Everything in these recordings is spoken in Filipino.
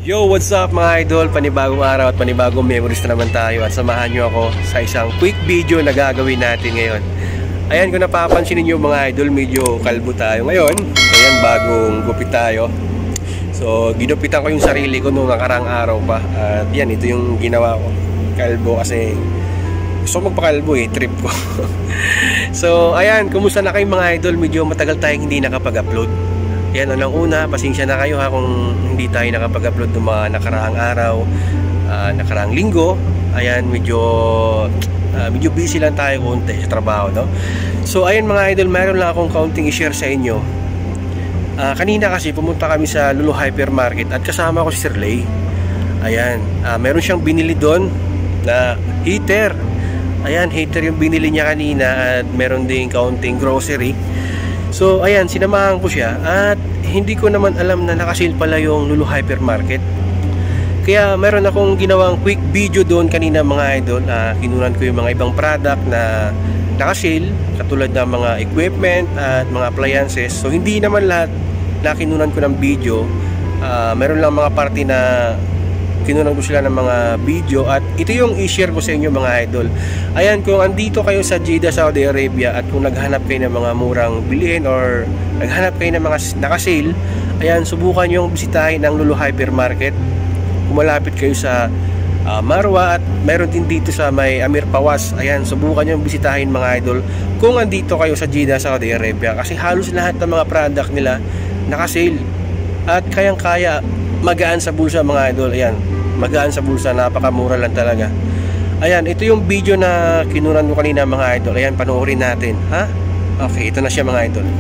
Yo, what's up mga idol? Panibagong araw at panibagong memories na naman tayo. At samahan nyo ako sa isang quick video na gagawin natin ngayon. Ayan, kung napapansin niyo mga idol, medyo kalbo tayo ngayon. Ayan, bagong gupit tayo. So, ginupitan ko yung sarili ko noong nakarang araw pa. At yan, ito yung ginawa ko. Kalbo kasi gusto magpakalbo trip ko. So, ayan, kumusta na kayo mga idol? Medyo matagal tayong hindi nakapag-upload. Yan, unang-una, pasensya na kayo ha kung hindi tayo nakapag-upload ng mga nakaraang araw, nakaraang linggo. Ayan, medyo busy lang tayo konti sa trabaho, no? So, ayan mga idol, meron lang akong kaunting i-share sa inyo. Kanina kasi pumunta kami sa Lulu Hypermarket at kasama ko si Sir Lay. Ayan, meron siyang binili doon na heater. Ayan, heater yung binili niya kanina at meron ding kaunting grocery. So ayan, sinamahan ko siya at hindi ko naman alam na nakasil pala yung Lulu Hypermarket. Kaya meron akong ginawang quick video doon kanina mga idol. Kinunan ko yung mga ibang product na nakasil, katulad ng mga equipment at mga appliances. So hindi naman lahat na kinunan ko ng video. Meron lang mga party na kinunan ko sila ng mga video at ito yung i-share ko sa inyo mga idol. Ayan, kung andito kayo sa Jeddah, Saudi Arabia at kung naghanap kayo ng mga murang bilihin or naghanap kayo ng mga nakasale, ayan, subukan yung bisitahin ang Lulu Hypermarket. Kumalapit kayo sa Marwa at meron din dito sa may Amir Pawas. Ayan, subukan yung bisitahin mga idol kung andito kayo sa Jeddah, Saudi Arabia, kasi halos lahat ng mga product nila nakasale at kayang-kaya, magaan sa bulsa mga idol. Ayan, magaan sa bulsa, napakamura lang talaga. Ayan, ito yung video na kinunan ko kanina mga idol. Ayan, panoorin natin, ha? Okay, ito na siya mga idol.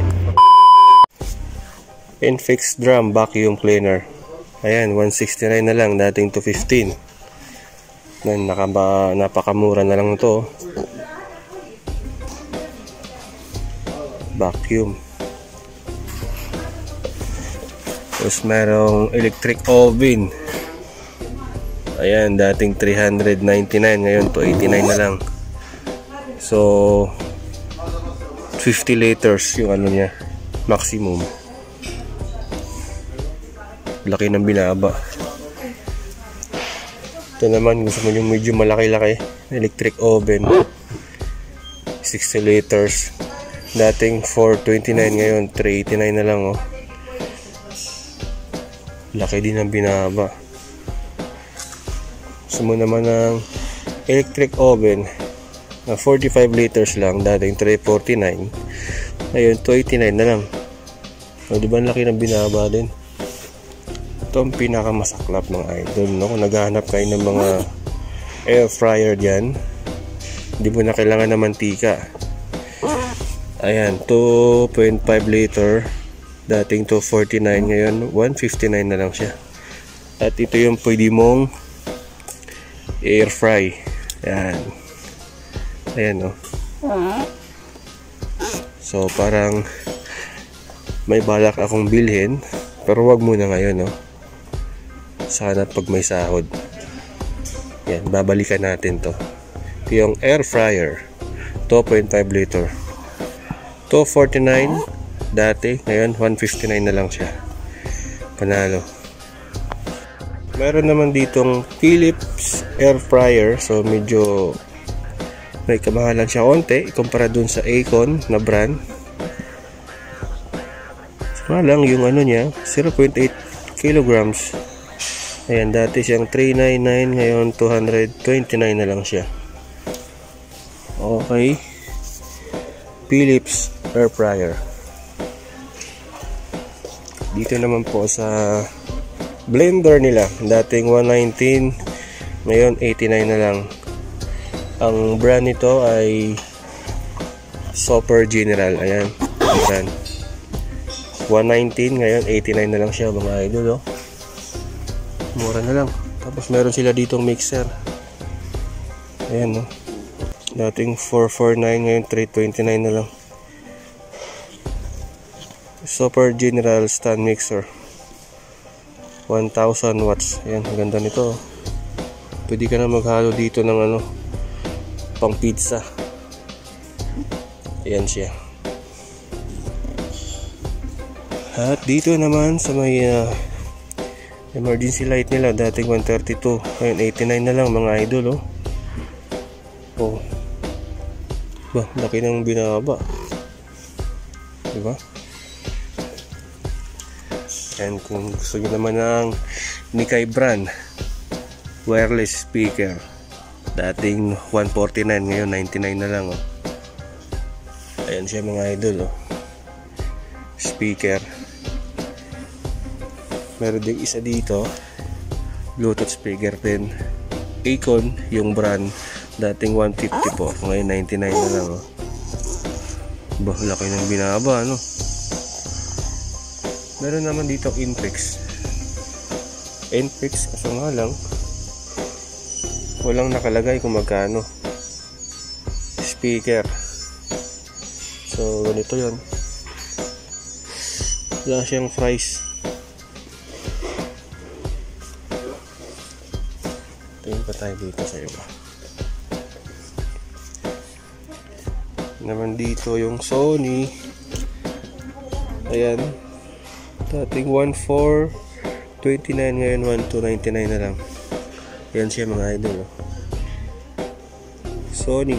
Infix drum vacuum cleaner. Ayan, 169 na lang, dating 215. Napakamura na lang ito. Vacuum. Tapos merong electric oven. Ayan, dating 399, ngayon 289 na lang. So 50 liters yung ano niya, maximum. Laki ng binaba. Ito naman, gusto mo yung medyo malaki-laki, electric oven, 60 liters. Dating 429, ngayon 389 na lang, oh. Laki din ang binaba. Gusto mo naman ng electric oven na 45 liters lang, dating 349, ngayon 289 na lang. O, diba ang laki ng binaba din? Ito ang pinakamasaklap mga idol, no? Kung naghahanap kayo ng mga air fryer dyan, hindi mo na kailangan ng mantika. Ayan, 2.5 liter, dating 249, ngayon 159 na lang siya. At ito yung pwede mong air fry. Ayan. Ayan, no? So parang may balak akong bilhin, pero wag muna ngayon, no? Sana pag may sahod. Yan, babalikan natin to. Ito yung air fryer, 2.5 liter, 249 dati, ngayon 159 na lang siya. Panalo. Meron naman ditong Philips air fryer. So medyo may kamahalan siya konti ikumpara dun sa Acon na brand. So lang yung ano niya, 0.8 kilograms. Ayan, dati siyang 399, ngayon 229 na lang siya. Okay, Philips air fryer. Dito naman po sa blender nila, dating 119, ngayon 89 na lang. Ang brand nito ay Super General. Ayan, brand 119, ngayon 89 na lang siya mga idol, oh. Mura na lang. Tapos meron sila ditong mixer. Ayan, no? Dating 449, ngayon 329 na lang. Super General stand mixer, 1000 watts. Ayan, ang ganda nito. Pwede ka na maghalo dito ng ano, pang pizza. Ayan siya. At dito naman sa may Emergency light nila dating 132, ngayon 89 na lang mga idol. Oh, ba, laki ng binaba, diba? And kung gusto nyo naman ng Nikkei brand wireless speaker, dating 149, ngayon 99 na lang. Ayan siya mga idol. Speaker. Meron din isa dito, Bluetooth speaker din, Acon yung brand, dating 150 po, ngayon 99 na lang. Bah, laki ng binaba, no? Meron naman dito Inpex, kaso nga lang walang nakalagay kung magkano speaker. So ganito yon, wala siyang price. Tingin pa tayo dito sa iba. Naman dito yung Sony. Ayan, dating 1429, ngayon 1299 na lang. Ayan siya mga idol. Sony.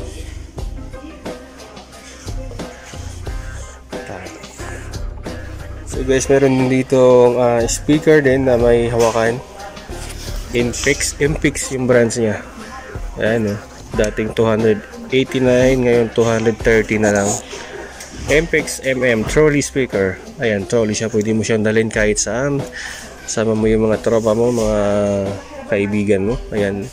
So guys, meron din dito speaker din na may hawakan. Inpex yung brands niya. Ayan, dating 289, ngayon 230 na lang. Inpex trolley speaker. Ayan, trolley siya, pwede mo siyang dalhin kahit saan. Sama mo yung mga tropa mo, mga kaibigan mo. Ayan,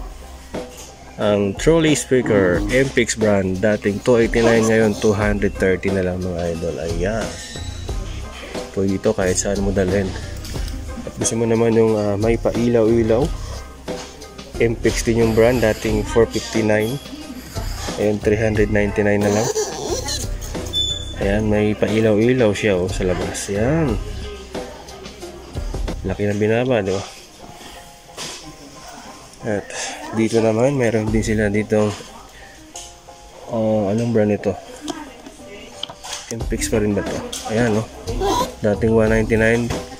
ang trolley speaker, Inpex brand, dating 289, ngayon 230 na lang mga idol. Ayan, pwede ito kahit saan mo dalhin. Gusto mo naman yung may pailaw-ilaw, Inpex din yung brand, dating 459, ayan 399 na lang. Ayan, may pailaw-ilaw siya sa labas. Ayan, laki ng binaba, diba? At dito naman meron din sila dito anong brand ito? Inpex pa rin ba to? Ayan, dating 199,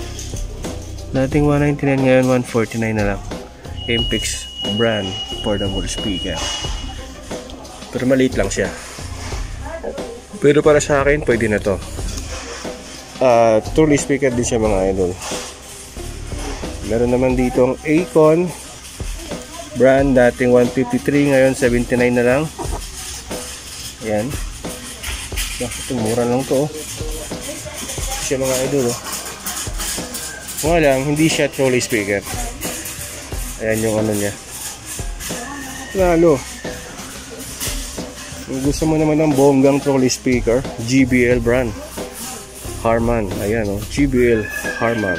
ngayon 149 na lang. Inpex brand portable speaker, pero maliit lang siya. Pero para sa akin pwede na to. Trolley speaker din siya mga idol. Meron naman dito ang Acon brand, dating 153, ngayon 79 na lang. Ayan, ito mura lang to. Siya mga idol. Nga lang, hindi siya trolley speaker. Ayan yung ano niya. Lalo, kung gusto mo naman ng bonggang trolley speaker, JBL brand, Harman. Ayan, JBL Harman.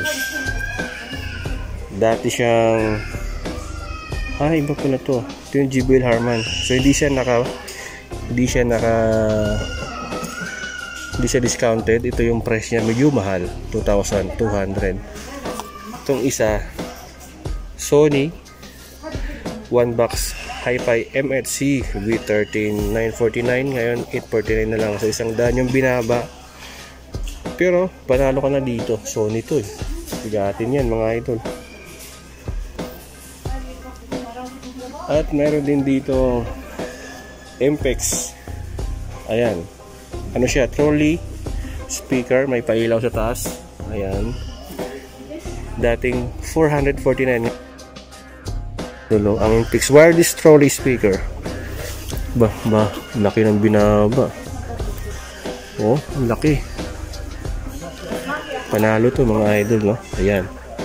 Dati siyang iba pala to. Ito yung JBL Harman. So hindi siya discounted. Ito yung price niya, medyo mahal, 2,200. Itong isa, Sony one box Hi-Fi MHz V13 949, ngayon 849 na lang. So isang daan yung binaba, pero panalo ka na dito. Sony to bigatin yan mga idol. At meron din dito Inpex. Ayan, ano siya, trolley speaker, may pailaw sa taas. Ayan, dating 449. Ang Inpex wireless trolley speaker. Laki ng binaba. Laki. Panalo to mga idol, no? Ayan.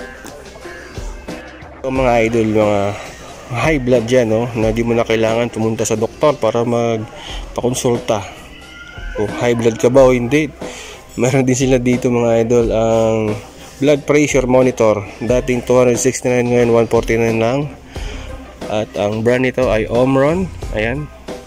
Mga idol, mga high blood dyan, no? Na di mo na kailangan pumunta sa doktor para magpakonsulta. High blood ka ba o hindi? Meron din sila dito mga idol ang blood pressure monitor, dating 269, ngayon 149 lang. At ang brand nito ay Omron. Ayan,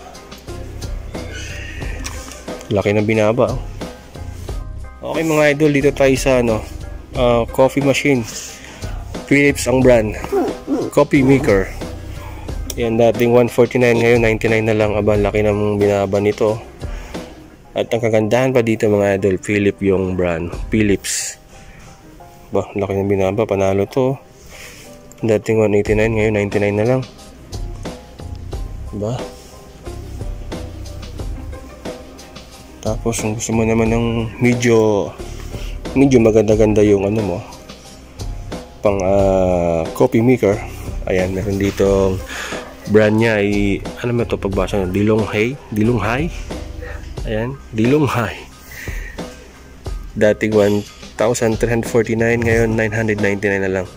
laki ng binaba. Okay mga idol, dito tayo sa coffee machine. Philips ang brand, coffee maker. Ayan, dating 149, ngayon 99 na lang. Laki ng binaba nito. At ang kagandahan pa dito mga idol, Philips yung brand, Philips Ba, laki ng binaba. Panalo to. Dating 189, ngayon 99 na lang. Ba? Tapos kung gusto mo naman ng medyo maganda-ganda yung ano mo, pang coffee maker. Ayan, meron dito brand niya ay ano mo ito pagbasa ng Dilonghay. Ayan, Dilonghay. Dating 1,349, ngayon 999 na lang.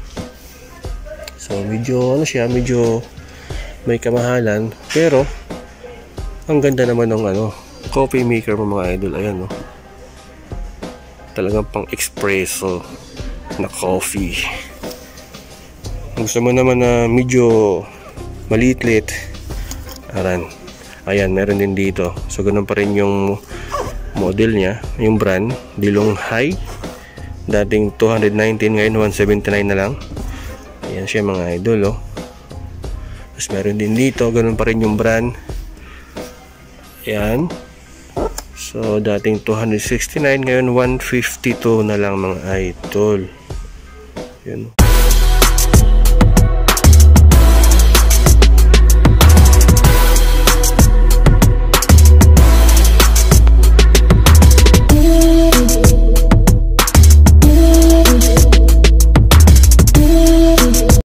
So medyo ano siya, medyo may kamahalan, pero ang ganda naman ng ano, coffee maker mo mga idol. Ayan, no. Talagang pang espresso na coffee. Gusto mo naman na medyo maliit-liit, ayan, meron din dito. So ganun pa rin yung model niya, yung brand Dilonghay. Dating 219, ngayon 179 na lang. Ayan siya mga idol, oh. Tapos meron din dito, ganun pa rin yung brand. Ayan. So dating 269, ngayon 152 na lang mga idol. Yun.